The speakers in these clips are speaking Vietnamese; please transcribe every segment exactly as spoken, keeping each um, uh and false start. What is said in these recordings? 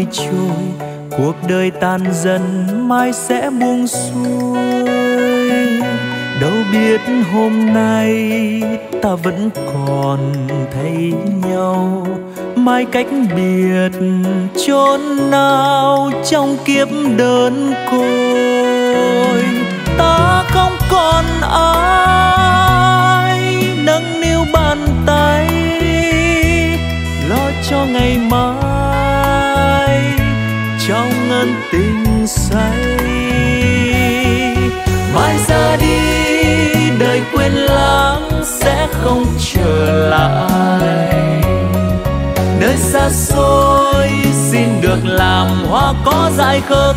trôi, cuộc đời tàn dần mai sẽ buông xuôi. Đâu biết hôm nay ta vẫn còn thấy nhau, mai cách biệt chốn nào trong kiếp đơn côi. Ta không còn ai nâng niu bàn tay lo cho ngày mai trong ân tình say. Mai ra đi đời quên lãng sẽ không trở lại, nơi xa xôi xin được làm hoa có dại khờ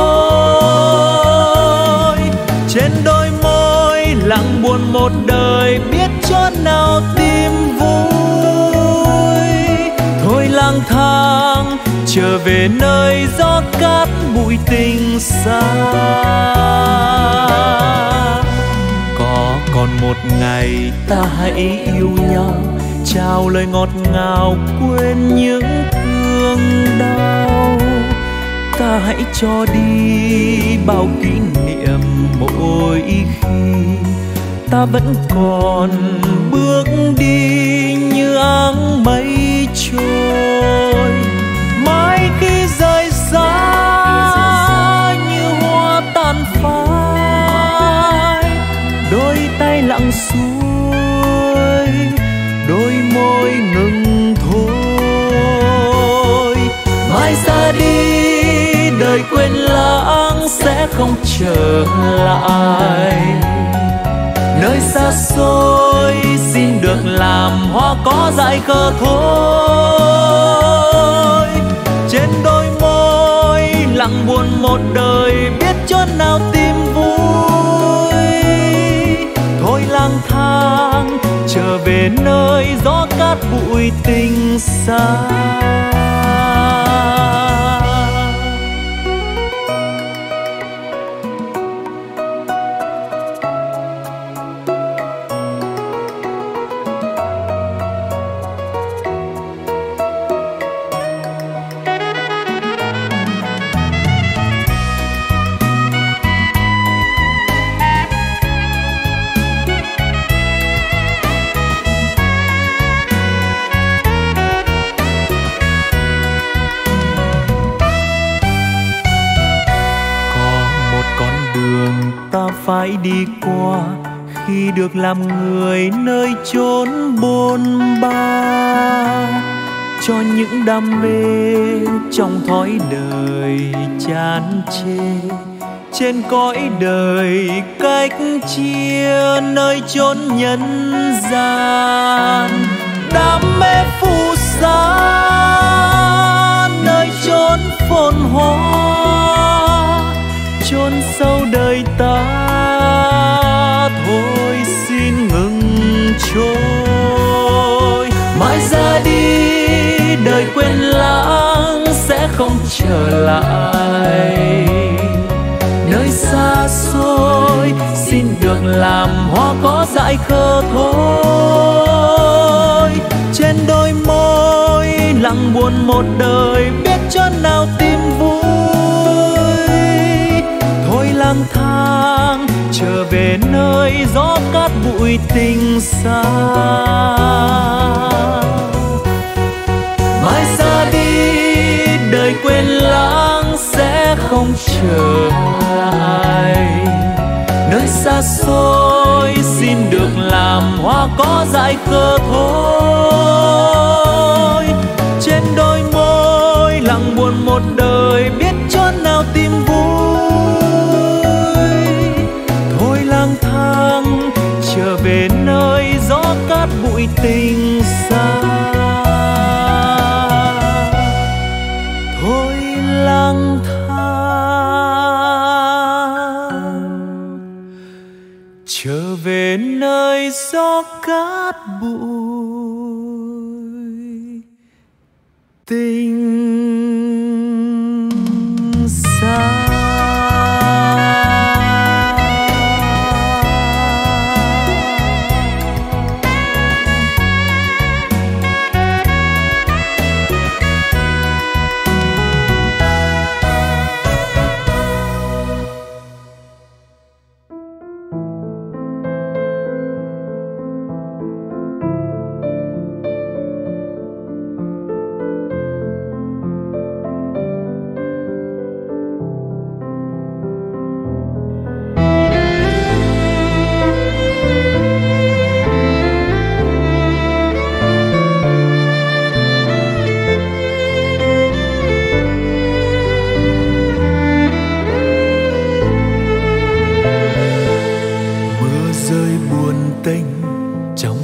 thôi. Trên đôi môi lặng buồn một đời, biết chỗ nào tìm vui. Thôi lang thang trở về nơi gió cát bụi tình xa. Có còn một ngày ta hãy yêu nhau, trao lời ngọt ngào quên những thương đau. Ta hãy cho đi bao kỷ niệm mỗi khi ta vẫn còn bước đi như áng mây trôi. Mai khi rời xa như hoa tàn phai, đôi tay lặng xuôi, đôi môi ngừng thôi. Mai ra đi đời quên lãng sẽ không trở lại, nơi xa xôi xin được làm hoa có dại khờ thôi. Trên đôi môi lặng buồn một đời, biết chỗ nào tìm vui. Thôi lang thang trở về nơi gió cát bụi tình xa. Phải đi qua khi được làm người nơi chốn bôn ba, cho những đam mê trong thói đời chán chê. Trên cõi đời cách chia nơi chốn nhân gian, đam mê phù sa nơi chốn phồn hoa, chôn sâu đời ta thôi xin ngừng trôi. Mãi ra đi đời quên lãng sẽ không trở lại, nơi xa xôi xin được làm hoa có dại khờ thôi. Trên đôi môi lặng buồn một đời, biết chỗ nào tìm vui. Thôi lang thang trở về nơi gió cát bụi tình xa. Mai ra đi đời quên lãng sẽ không trở lại, nơi xa xôi xin được làm hoa có dại khờ thôi. Trên đôi môi lặng buồn một đời, biết chỗ nào tìm vui. Thôi lang thang trở về nơi gió cát bụi tình xa. Thôi lang thang trở về nơi gió cát bụi tình xa.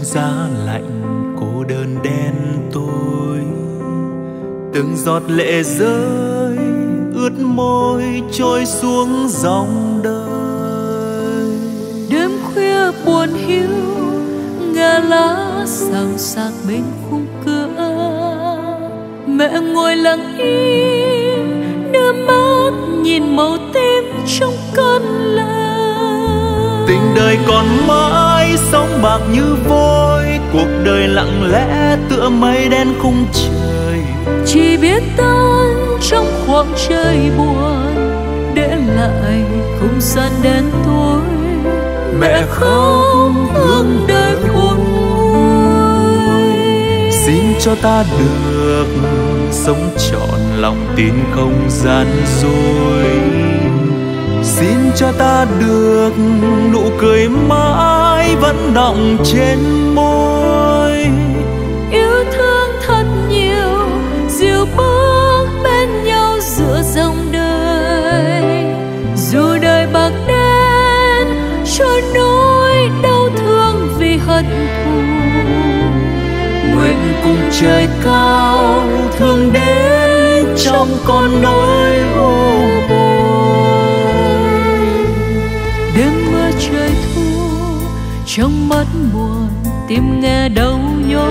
giá lạnh cô đơn đen tối. Từng giọt lệ rơi ướt môi trôi xuống dòng đời. Đêm khuya buồn hiu nghe lá xào xạc bên khung cửa. Mẹ ngồi lặng im đưa mắt nhìn màu tím trong cơn lệ. Tình đời còn mãi sống bạc như vôi, cuộc đời lặng lẽ tựa mây đen khung trời. Chỉ biết tan trong khoảng trời buồn, để lại không gian đen tối. Mẹ không hướng đời khôn nguôi. Xin cho ta được sống trọn lòng tin không gian dối. Xin cho ta được nụ cười mãi vẫn đọng trên môi. Yêu thương thật nhiều, dìu bước bên nhau giữa dòng đời. Dù đời bạc đen trôi nỗi đau thương vì hận thù, nguyện cùng trời cao thương đến trong con nỗi u buồn. Đêm mưa trời thu trong mắt buồn, tim nghe đau nhói.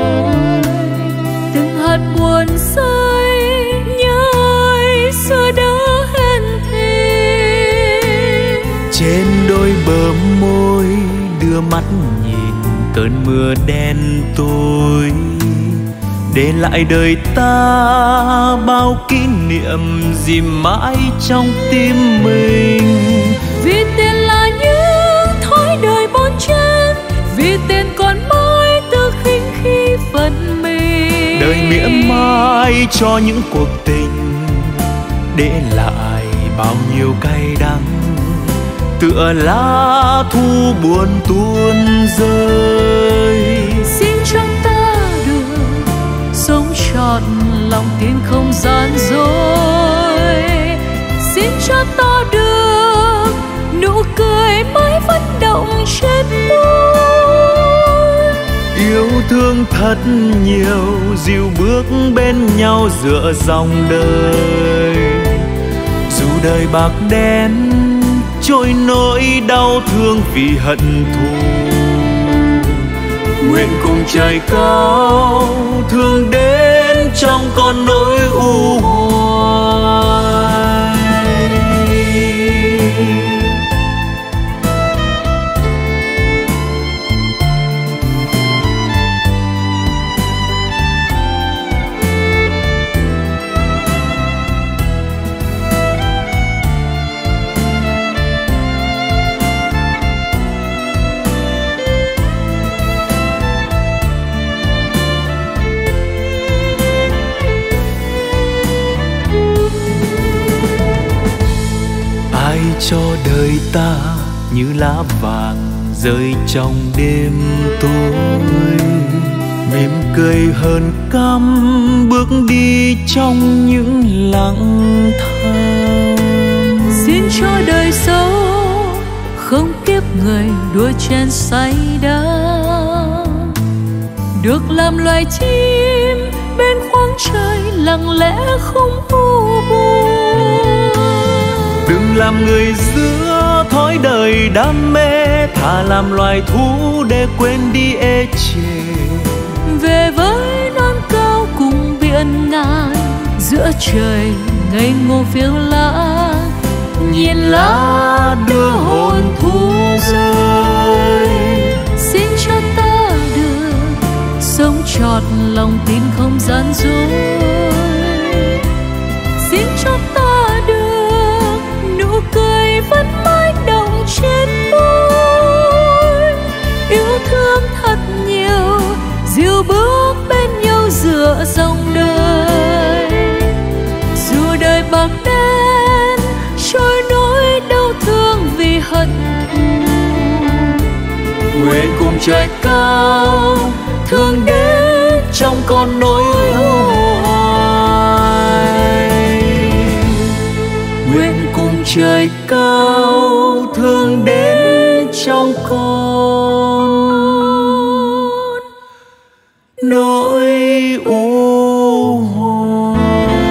Từng hạt buồn rơi nhớ ấy xưa đã hẹn thề. Trên đôi bờ môi đưa mắt nhìn cơn mưa đen tối, để lại đời ta bao kỷ niệm dìm mãi trong tim mình. Vì tiền là những thói đời bon chen, vì tiền còn mãi tự khinh khi phận mình. Đời mỉa mai cho những cuộc tình, để lại bao nhiêu cay đắng, tựa lá thu buồn tuôn rơi. Xin cho ta được sống trọn lòng tin không gian dối. Xin cho ta được nụ cười mãi vẫn động trên môi. Yêu thương thật nhiều, dìu bước bên nhau giữa dòng đời. Dù đời bạc đen trôi nỗi đau thương vì hận thù, nguyện cùng trời cao thương đến trong con nỗi u hoài. Cho đời ta như lá vàng rơi trong đêm tối, mỉm cười hơn căm bước đi trong những lặng thầm. Xin cho đời dấu không kiếp người đua chen say đắm, được làm loài chim bên khoáng trời lặng lẽ không u buồn. Đừng làm người giữa thói đời đam mê, thà làm loài thú để quên đi ê chề. Về với non cao cùng biển ngàn, giữa trời ngây ngô phiêu lãng, nhìn lá đưa hồn thu rơi. Xin cho ta được sống trọn lòng tin không gian dối. Xin cho ta được nụ cười vẫn mãi động trên môi. Yêu thương thật nhiều, dìu bước bên nhau giữa dòng đời. Dù đời bạc đen trôi nỗi đau thương vì hận thù, nguyện cùng trời cao thương đến trong con nỗi hoài. Nguyện cùng trời cao thương đến trong con nỗi u hoài.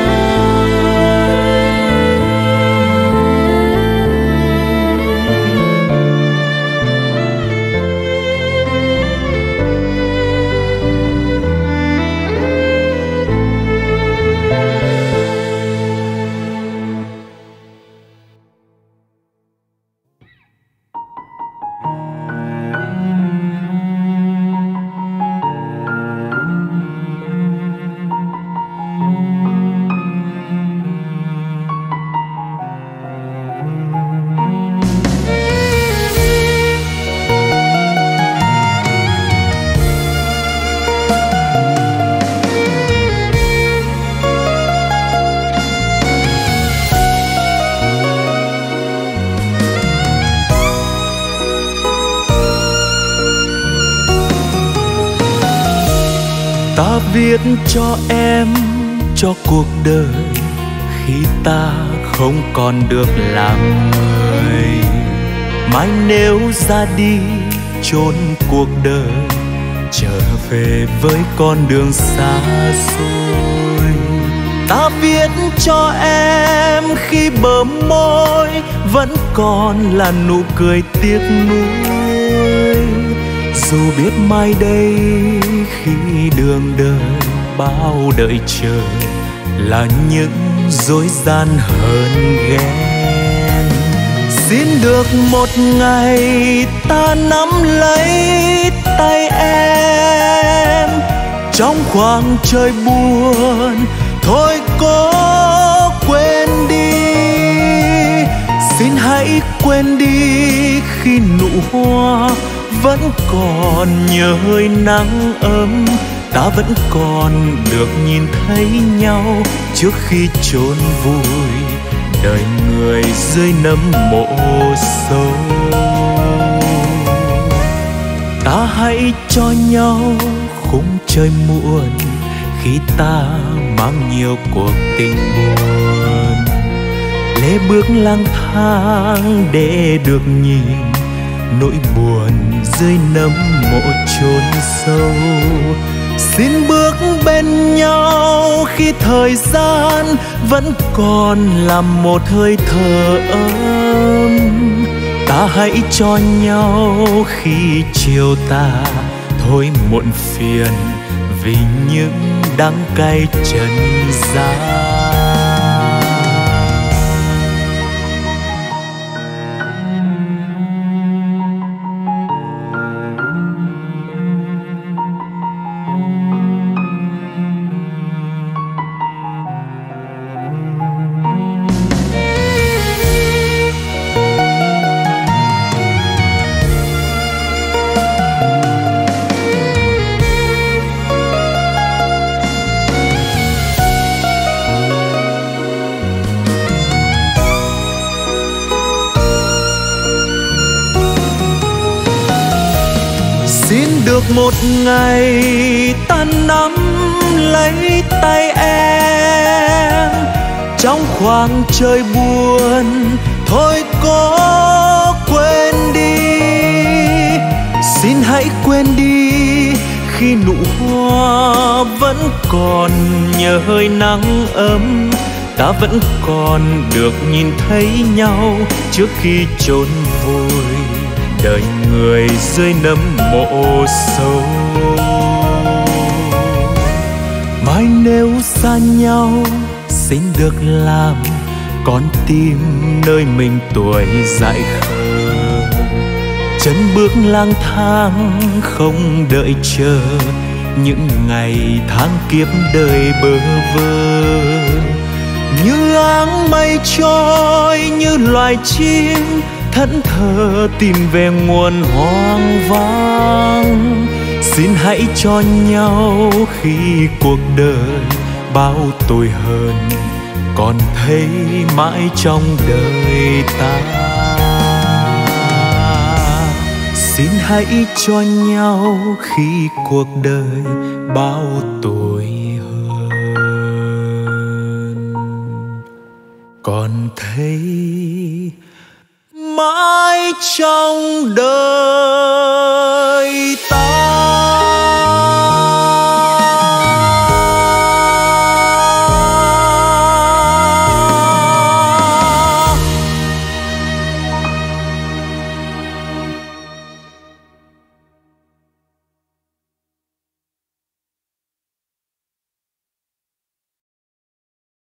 Ta viết cho em, cho cuộc đời khi ta không còn được làm người. Mai nếu ra đi chốn cuộc đời, trở về với con đường xa xôi. Ta viết cho em khi bờ môi vẫn còn là nụ cười tiếc nuối. Dù biết mai đây khi đường đời bao đợi chờ là những dối gian hờn ghen. Xin được một ngày ta nắm lấy tay em trong khoảng trời buồn, thôi cố quên đi. Xin hãy quên đi khi nụ hoa vẫn còn nhớ hơi nắng ấm. Ta vẫn còn được nhìn thấy nhau trước khi chôn vùi đời người dưới nấm mộ sâu. Ta hãy cho nhau khung trời muộn khi ta mang nhiều cuộc tình buồn. Lê bước lang thang để được nhìn nỗi buồn dưới nấm mộ chôn sâu. Xin bước bên nhau khi thời gian vẫn còn là một hơi thở ấm. Ta hãy cho nhau khi chiều tà thôi muộn phiền vì những đắng cay trần gian. Xin được một ngày ta nắm lấy tay em trong khoảng trời buồn, thôi cố quên đi. Xin hãy quên đi khi nụ hoa vẫn còn nhớ hơi nắng ấm. Ta vẫn còn được nhìn thấy nhau trước khi chôn vùi đời người dưới nấm mộ sâu. Mai nếu xa nhau xin được làm con tim nơi mình tuổi dại khờ. Chân bước lang thang không đợi chờ những ngày tháng kiếp đời bơ vơ. Như áng mây trôi như loài chim thẫn thờ tìm về nguồn hoang vắng. Xin hãy cho nhau khi cuộc đời bao tồi hơn còn thấy mãi trong đời ta. Xin hãy cho nhau khi cuộc đời bao tồi hơn còn thấy mãi trong đời.